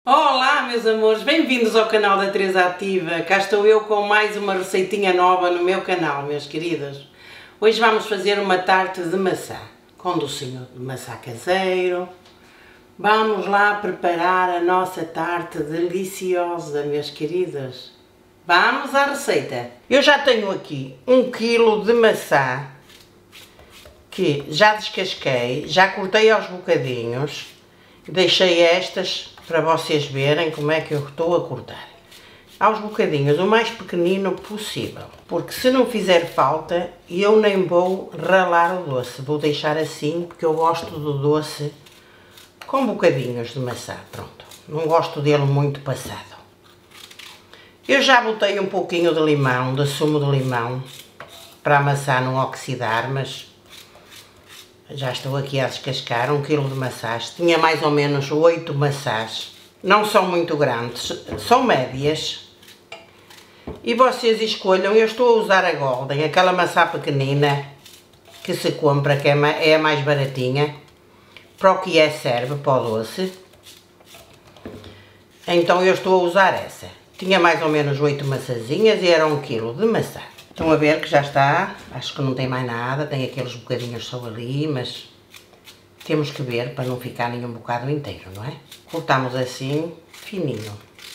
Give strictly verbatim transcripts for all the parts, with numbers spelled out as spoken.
Olá meus amores, bem-vindos ao canal da Teresa Ativa. Cá estou eu com mais uma receitinha nova no meu canal, meus queridos. Hoje vamos fazer uma tarte de maçã, com docinho de maçã caseiro. Vamos lá preparar a nossa tarte deliciosa, meus queridos. Vamos à receita. Eu já tenho aqui um quilo de maçã, que já descasquei, já cortei aos bocadinhos. Deixei estas para vocês verem como é que eu estou a cortar. Aos bocadinhos, o mais pequenino possível. Porque se não fizer falta, eu nem vou ralar o doce. Vou deixar assim, porque eu gosto do doce com bocadinhos de maçã. Pronto. Não gosto dele muito passado. Eu já botei um pouquinho de limão, de sumo de limão, para a maçã não oxidar, mas já estou aqui a descascar um quilo de maçãs. Tinha mais ou menos oito maçãs. Não são muito grandes, são médias. E vocês escolham. Eu estou a usar a Golden, aquela maçã pequenina que se compra, que é a mais baratinha. Para o que é serve, para o doce. Então eu estou a usar essa. Tinha mais ou menos oito maçãzinhas e era um quilo de maçã. Estão a ver que já está, acho que não tem mais nada, tem aqueles bocadinhos só ali, mas temos que ver para não ficar nenhum bocado inteiro, não é? Cortamos assim, fininho.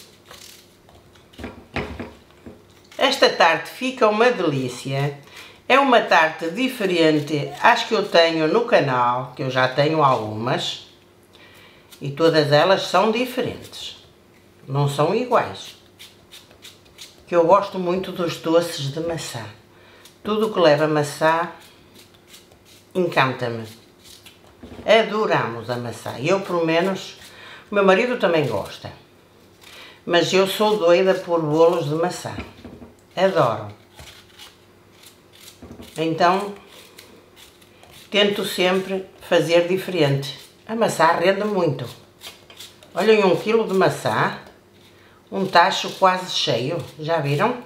Esta tarte fica uma delícia, é uma tarte diferente às que eu tenho no canal, que eu já tenho algumas, e todas elas são diferentes, não são iguais. Que eu gosto muito dos doces de maçã. Tudo que leva maçã encanta-me. Adoramos a maçã. Eu, pelo menos, o meu marido também gosta. Mas eu sou doida por bolos de maçã. Adoro. Então, tento sempre fazer diferente. A maçã rende muito. Olhem, um quilo de maçã. Um tacho quase cheio, já viram?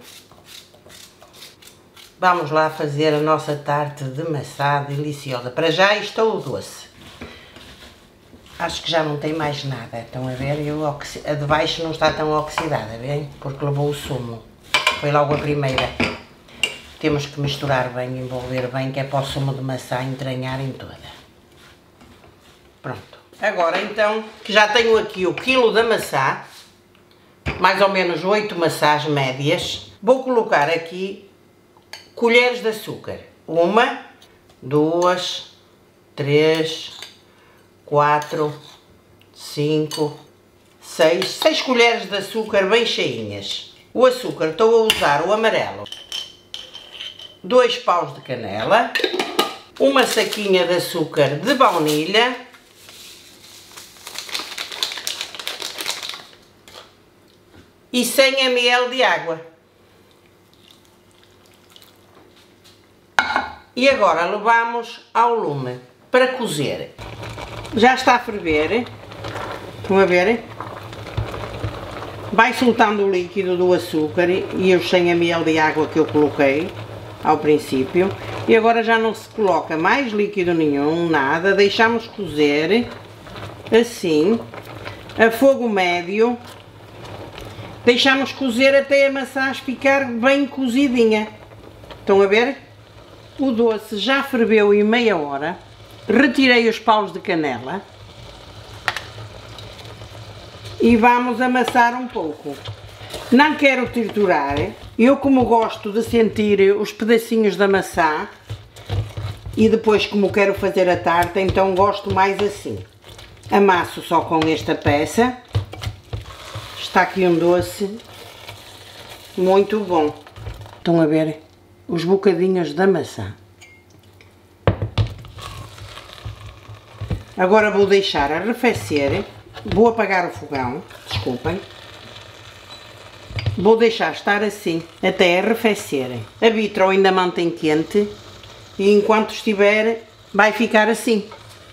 Vamos lá fazer a nossa tarte de maçã deliciosa. Para já isto é o doce. Acho que já não tem mais nada, estão a ver? Eu, a de baixo não está tão oxidada, bem? Porque levou o sumo. Foi logo a primeira. Temos que misturar bem, envolver bem, que é para o sumo de maçã entranhar em toda. Pronto. Agora então, que já tenho aqui o quilo da maçã, mais ou menos oito maçãs médias, vou colocar aqui colheres de açúcar. Uma, duas, três, quatro, cinco, seis, seis colheres de açúcar bem cheinhas. O açúcar, estou a usar o amarelo. Dois paus de canela, uma saquinha de açúcar de baunilha, e cem mililitros de água. E agora levamos ao lume para cozer. Já está a ferver. Estão a ver? Vai soltando o líquido do açúcar e os cem mililitros de água que eu coloquei ao princípio. E agora já não se coloca mais líquido nenhum, nada. Deixamos cozer assim, a fogo médio. Deixamos cozer até a maçã ficar bem cozidinha. Estão a ver? O doce já ferveu em meia hora. Retirei os paus de canela. E vamos amassar um pouco. Não quero triturar. Eu, como gosto de sentir os pedacinhos da maçã, e depois como quero fazer a tarte, então gosto mais assim. Amasso só com esta peça. Está aqui um doce muito bom. Estão a ver os bocadinhos da maçã. Agora vou deixar arrefecer. Vou apagar o fogão, desculpem. Vou deixar estar assim até arrefecer. A vitro ainda mantém quente e enquanto estiver vai ficar assim.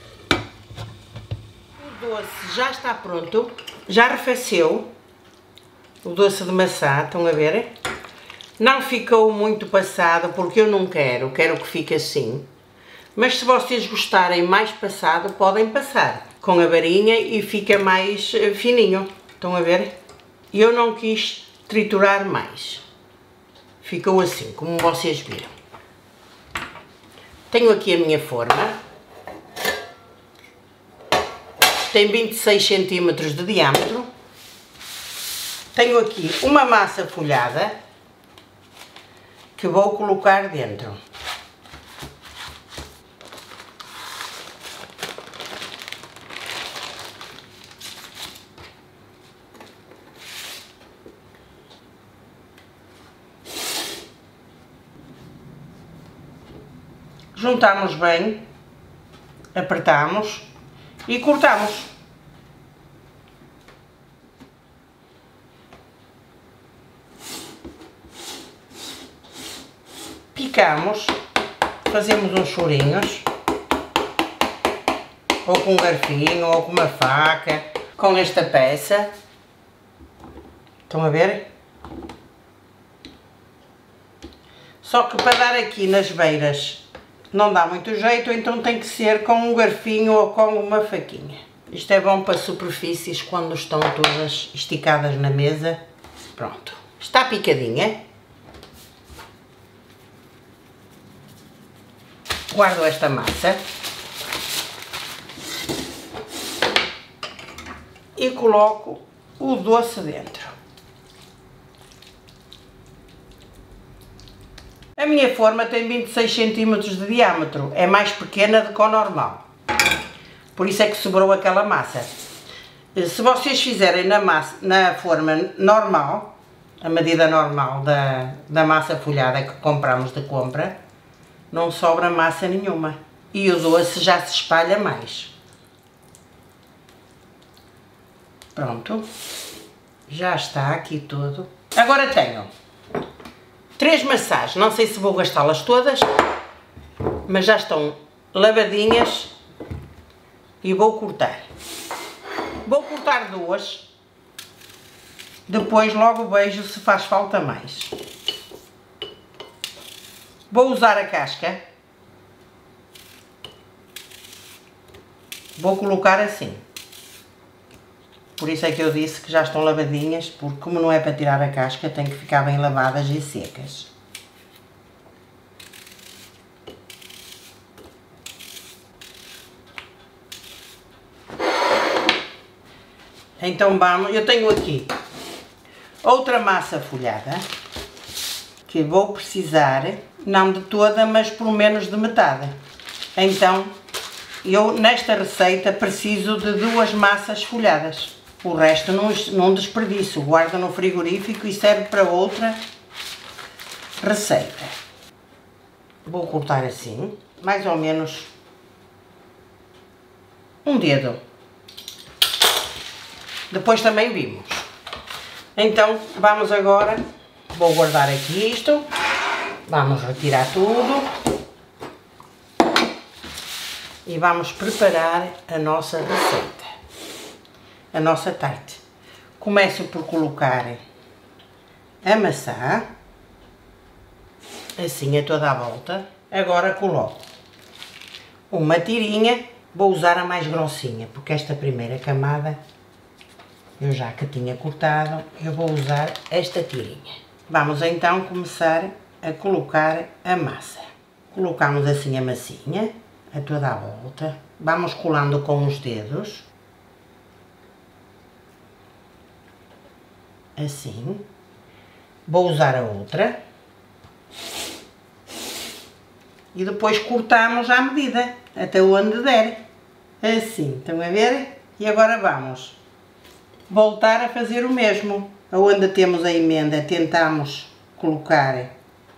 O doce já está pronto, já arrefeceu. O doce de maçã, estão a ver? Não ficou muito passado porque eu não quero, quero que fique assim. Mas se vocês gostarem mais passado, podem passar com a varinha e fica mais fininho. Estão a ver? Eu não quis triturar mais. Ficou assim, como vocês viram. Tenho aqui a minha forma. Tem vinte e seis centímetros de diâmetro. Tenho aqui uma massa folhada que vou colocar dentro. Juntamos bem, apertamos e cortamos. Picamos, fazemos uns furinhos, ou com um garfinho, ou com uma faca, com esta peça. Estão a ver? Só que para dar aqui nas beiras não dá muito jeito, então tem que ser com um garfinho ou com uma faquinha. Isto é bom para superfícies quando estão todas esticadas na mesa. Pronto. Está picadinha. Guardo esta massa. E coloco o doce dentro. A minha forma tem vinte e seis centímetros de diâmetro, é mais pequena do que o normal. Por isso é que sobrou aquela massa. Se vocês fizerem na, massa, na forma normal, a medida normal da, da massa folhada que compramos de compra, não sobra massa nenhuma. E o doce já se espalha mais. Pronto. Já está aqui tudo. Agora tenho três maçãs, não sei se vou gastá-las todas, mas já estão lavadinhas e vou cortar. Vou cortar duas, depois logo vejo se faz falta mais. Vou usar a casca, vou colocar assim. Por isso é que eu disse que já estão lavadinhas, porque como não é para tirar a casca, tem que ficar bem lavadas e secas. Então vamos, eu tenho aqui outra massa folhada, que vou precisar, não de toda, mas pelo menos de metade. Então, eu nesta receita preciso de duas massas folhadas. O resto não, não desperdiço, guardo no frigorífico e serve para outra receita. Vou cortar assim, mais ou menos um dedo. Depois também vimos. Então, vamos agora, vou guardar aqui isto, vamos retirar tudo e vamos preparar a nossa receita. A nossa tarte. Começo por colocar a maçã, assim a toda a volta. Agora coloco uma tirinha, vou usar a mais grossinha, porque esta primeira camada, eu já que tinha cortado, eu vou usar esta tirinha. Vamos então começar a colocar a massa. Colocamos assim a massinha, a toda a volta. Vamos colando com os dedos. Assim. Vou usar a outra. E depois cortamos à medida, até onde der. Assim, estão a ver? E agora vamos voltar a fazer o mesmo. Onde temos a emenda, tentamos colocar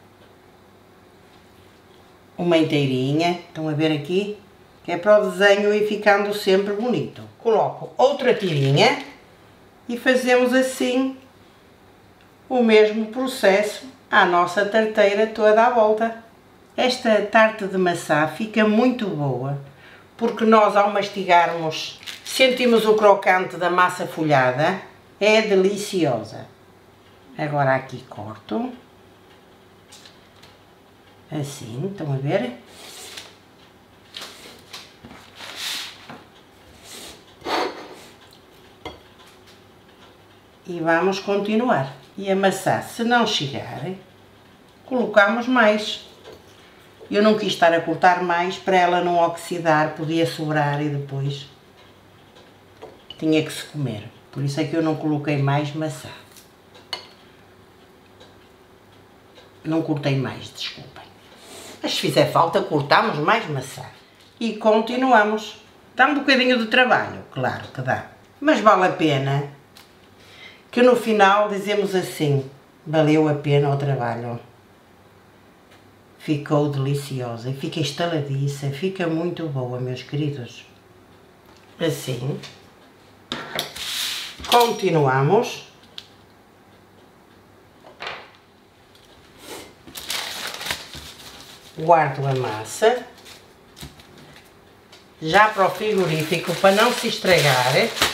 uma inteirinha. Estão a ver aqui? Que é para o desenho ir ficando sempre bonito. Coloco outra tirinha e fazemos assim o mesmo processo à nossa tarteira toda à volta. Esta tarte de maçã fica muito boa, porque nós ao mastigarmos sentimos o crocante da massa folhada, é deliciosa. Agora aqui corto, assim, estão a ver? E vamos continuar. E a maçã, se não chegar, colocamos mais. Eu não quis estar a cortar mais para ela não oxidar, podia sobrar e depois tinha que se comer. Por isso é que eu não coloquei mais maçã. Não cortei mais, desculpem. Mas se fizer falta, cortamos mais maçã. E continuamos. Dá um bocadinho de trabalho, claro que dá. Mas vale a pena. Que no final dizemos assim, valeu a pena o trabalho. Ficou deliciosa e fica estaladiça, fica muito boa, meus queridos. Assim. Continuamos. Guardo a massa. Já para o frigorífico, para não se estragar.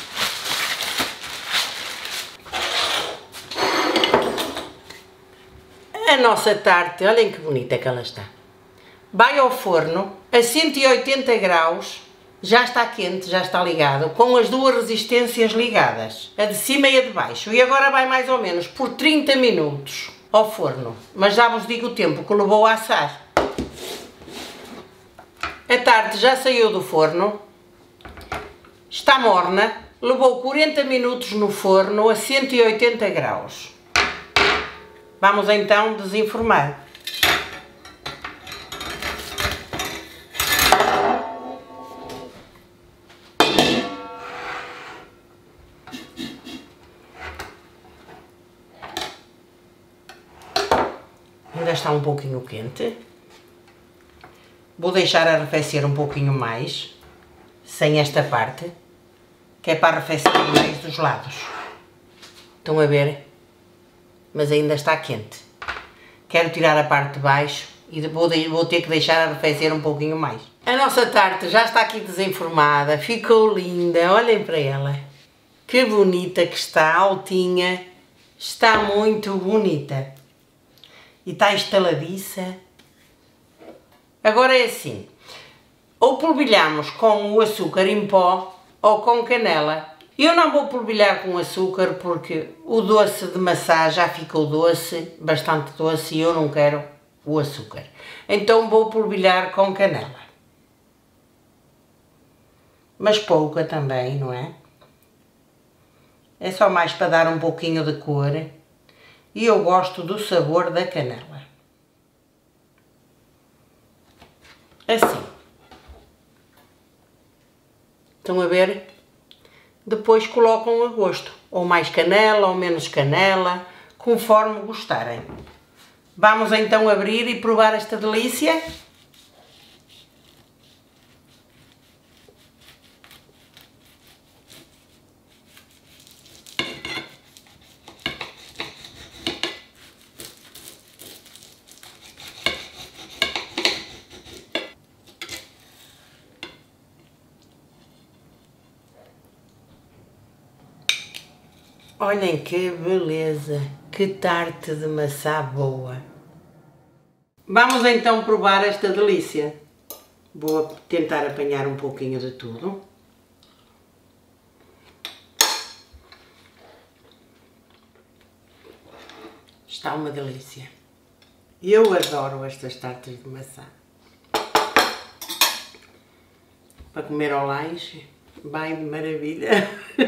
A nossa tarte, olhem que bonita que ela está. Vai ao forno a cento e oitenta graus, já está quente, já está ligado, com as duas resistências ligadas, a de cima e a de baixo. E agora vai mais ou menos por trinta minutos ao forno. Mas já vos digo o tempo que levou a assar. A tarte já saiu do forno, está morna, levou quarenta minutos no forno a cento e oitenta graus. Vamos então desenformar. Ainda está um pouquinho quente. Vou deixar arrefecer um pouquinho mais, sem esta parte, que é para arrefecer mais dos lados. Estão a ver? Mas ainda está quente. Quero tirar a parte de baixo e vou, vou ter que deixar arrefecer um pouquinho mais. A nossa tarte já está aqui desenformada, ficou linda, olhem para ela. Que bonita que está, altinha, está muito bonita. E está estaladiça. Agora é assim, ou polvilhamos com o açúcar em pó ou com canela. Eu não vou polvilhar com açúcar porque o doce de maçã já ficou doce, bastante doce, e eu não quero o açúcar. Então vou polvilhar com canela. Mas pouca também, não é? É só mais para dar um pouquinho de cor. E eu gosto do sabor da canela. Assim. Estão a ver? Depois colocam a gosto, ou mais canela ou menos canela, conforme gostarem. Vamos então abrir e provar esta delícia. Olhem que beleza, que tarte de maçã boa. Vamos então provar esta delícia. Vou tentar apanhar um pouquinho de tudo. Está uma delícia. Eu adoro estas tartes de maçã. Para comer ao lanche, vai de maravilha.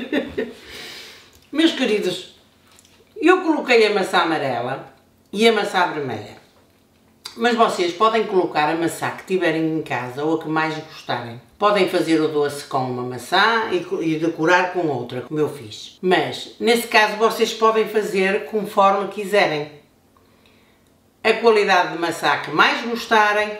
Meus queridos, eu coloquei a maçã amarela e a maçã vermelha, mas vocês podem colocar a maçã que tiverem em casa ou a que mais gostarem. Podem fazer o doce com uma maçã e decorar com outra, como eu fiz. Mas, nesse caso, vocês podem fazer conforme quiserem. A qualidade de maçã que mais gostarem,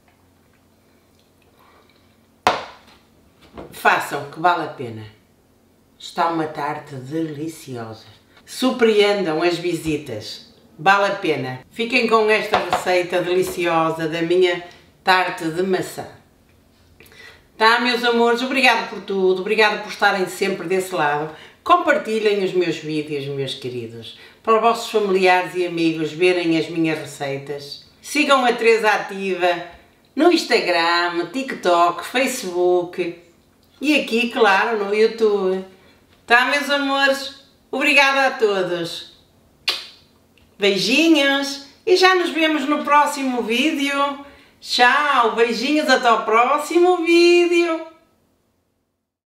façam, que vale a pena. Está uma tarte deliciosa. Surpreendam as visitas. Vale a pena. Fiquem com esta receita deliciosa da minha tarte de maçã. Tá, meus amores? Obrigado por tudo. Obrigado por estarem sempre desse lado. Compartilhem os meus vídeos, meus queridos. Para os vossos familiares e amigos verem as minhas receitas. Sigam a Teresa Ativa no Instagram, TikTok, Facebook e aqui, claro, no YouTube. Tá, meus amores? Obrigada a todos. Beijinhos e já nos vemos no próximo vídeo. Tchau, beijinhos, até o próximo vídeo.